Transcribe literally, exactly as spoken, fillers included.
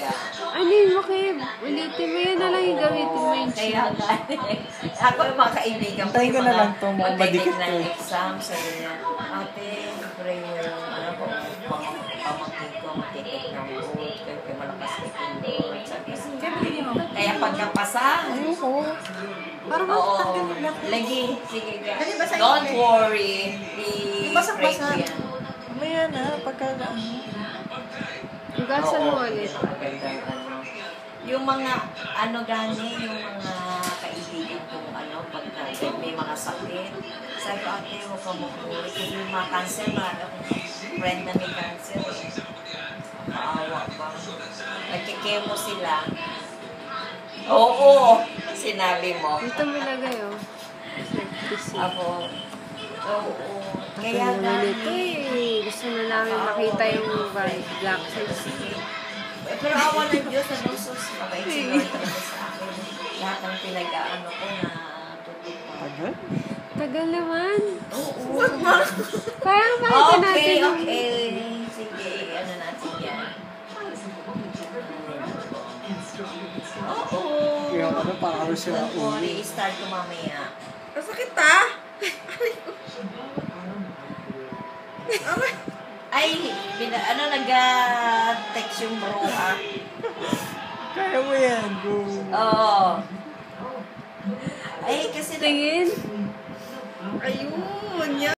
talaga. Ano yun, Makib? Ulitin mo yun na lang yung gamitin mo yung Kaya nga. Ako yung mga kaibigan ko, yung ko na lang mga itong magdadit madikit ng ko. exam. Sabi niya, ate, pray mo yung ano ko, pamangkin ko, matitake ng board, kaya malakas kay Lord. Sabi niya, kaya pagkapasa, Ayoko. Parang oo, matanggal lang. lagi, sige ka. Dali, basahin Don't ko. worry, i-pray Basa-basa. ko yan. Mamaya na, pagka ano. Hugasan mo Oo, ulit. magandang ano. Yung mga, ano gani, yung mga kaibigan kong ano, pagka may mga sakit, sabi ko, ate, huwag ka magpuri. Kasi yung mga cancer, marami akong friend na may cancer. Maawa ba? Nagkikemo sila. Oo, sinabi mo. Dito mo lagay, oh. Nag-PC. Ako, oo. Kaya Kaya na nito gani. eh. Gusto na namin makita yung black size. Pero awa ng Diyos, ano, sus, mabait si Lord talaga sa akin. Lahat ng pinag-aano ko na tutupan. Tagal? Tagal naman. Oo. Parang pakita natin Okay, yung... okay. Sige, ano natin yan. Oo. Yung ano, parang ano sila Don't worry, start ko mamaya. Masakit ah! Ay, bina, ano, nag-text yung bro, ah. Kaya mo yan, go. Oo. Ay, kasi... Tingin. Ayun! Yan!